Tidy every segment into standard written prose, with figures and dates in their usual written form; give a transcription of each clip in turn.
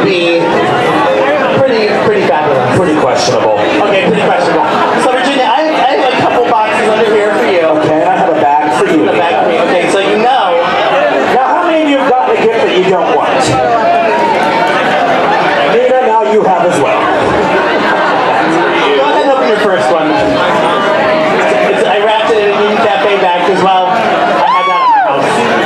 would be pretty fabulous. Pretty questionable. Okay, pretty questionable. So Virginia, I have a couple boxes under here for you. Okay, I have a bag for you. A bag for me. Okay, so you know. Now, how many of you have gotten a gift that you don't want? Nina, now you have as well. Go ahead and open your first one. I wrapped it in a Union Cafe bag as well. I had that at my house.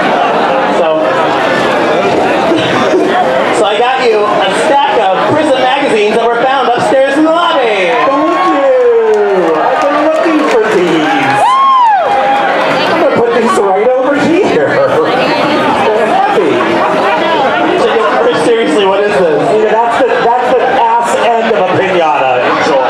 So I got you a stack of prison magazines that were found upstairs in the lobby. Thank you. I've been looking for these. I'm going to put these right over here. They're heavy. Seriously, what is this? Yeah, that's the ass end of a piñata. Enjoy.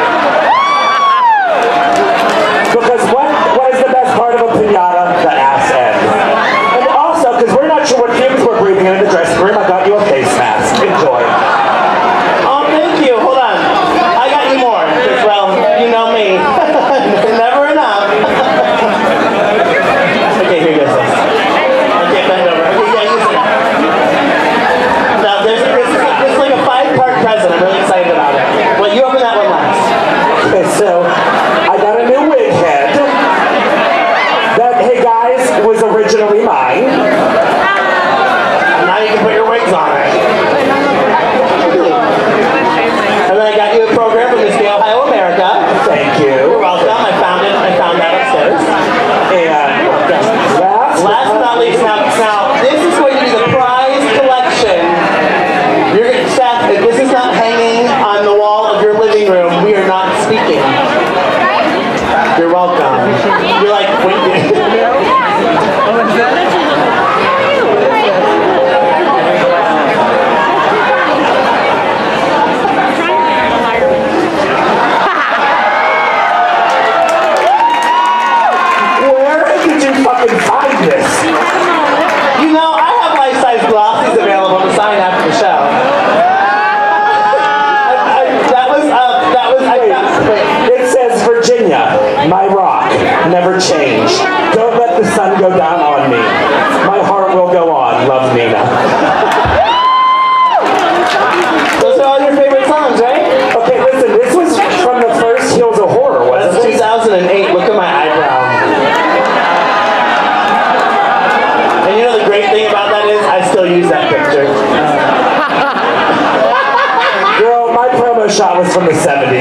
Because what is the best part of a piñata? The ass end. And also, because we're not sure what fumes we're breathing in the dressing room, I got you a face mask. Enjoy. Oh, thank you. Hold on. I got you more. Because, well, you know me. Never enough. Okay, here goes this. Okay, bend over. Okay, yeah, use it. Now, this is like a 5-part present. I'm really excited about it. Well, you open that one last. Okay, so I got a new wig head that, hey guys, was originally mine. And now you can put your wigs on it. And then I got you a program from Miss Ohio America. Thank you. You're welcome. I found that upstairs. And Last but not least, now this is going to be the prize collection. Seth, if this is not hanging on the wall of your living room, we are not speaking. You're welcome. You're like, wait. where did you fucking find this? You know, I have life-size glossies available to sign after the show. It says Virginia, my rock, never change. Don't let the sun go down on me. My heart will go on. Love, Nina. Those are all your favorite songs, right? Okay, listen, this was from the first Heels of Horror, wasn't That's it? 2008. Look at my eyebrow. And you know the great thing about that is I still use that picture. Girl, my promo shot was from the 70s.